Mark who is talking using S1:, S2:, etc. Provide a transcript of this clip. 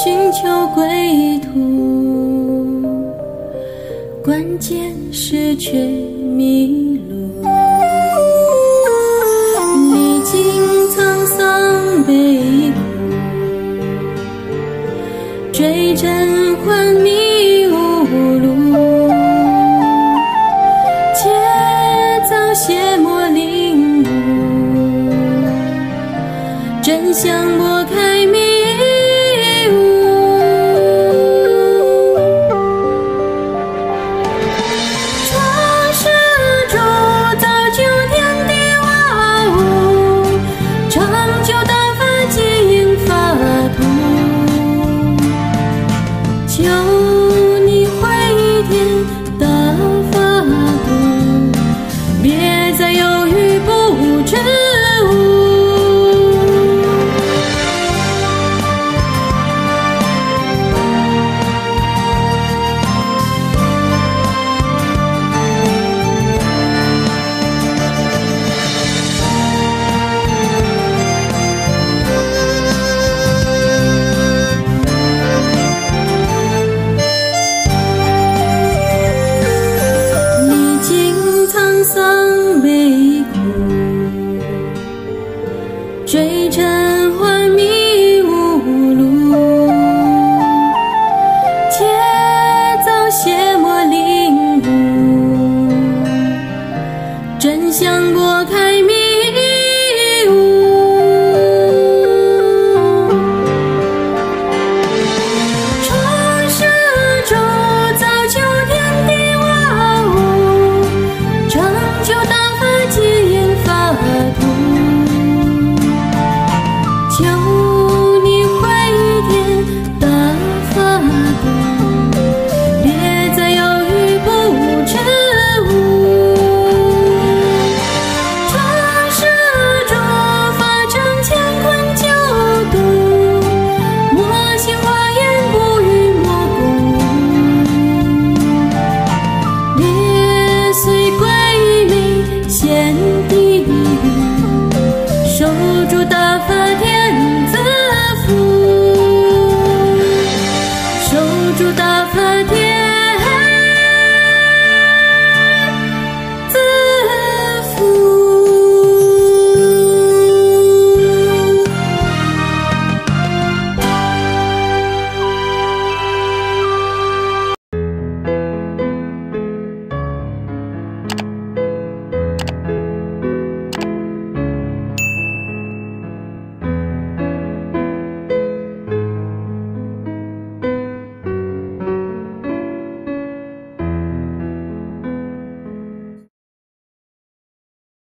S1: 寻求归途，关键是却迷路。历经沧桑悲苦，追真幻迷无路，切遭邪魔领悟，真相拨开迷雾。创世主造就天地万物，成就大法界因法图，求你回天大法度，别再犹豫不知悟。桑悲苦，追真幻迷无路，切遭邪魔领悟，真相拨开迷雾。创世主造就天地万物，成就大法界因法图，求你回天大法度，别再犹豫不知悟。创世主法成乾坤救度，魔性化言不与魔共舞，别随归命现地狱，守住大法天子福，守住大法天